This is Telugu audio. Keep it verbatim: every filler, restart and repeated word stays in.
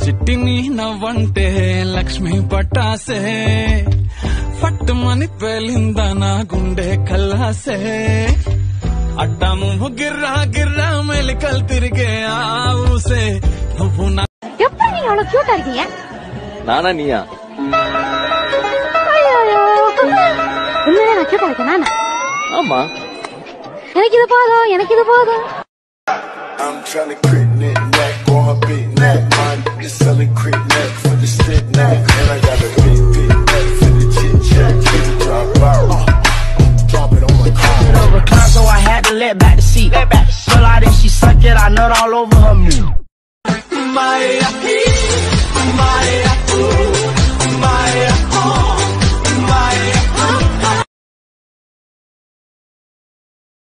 చిట్టిని నవ్వంటే లక్ష్మి పట్టాసే ఫట్టుమని పేలిందా నా గుండె కల్లాసే అడ్డాము గిర్రా గిర్రా మెలికల్ తిరిగే ఆవుసే నువ్వు నా எப்படி நீங்க அவ்வளவு கியூட்டா இருக்கீங்க? நானா நீயா? உண்மையிலே நான் கியூட்டா இருக்கேன் நானா? ஆமா. எனக்கு இது போதும் எனக்கு இது போதும். I'm trying to crit neck neck on her big neck. Mine is selling crit neck for the stick neck. And I got a big big neck for the chit chat. Keep it drop out. Uh, drop it on my car. It reclined, so I had to let back the seat. Pull out and she suck it, I nut all over her meat. My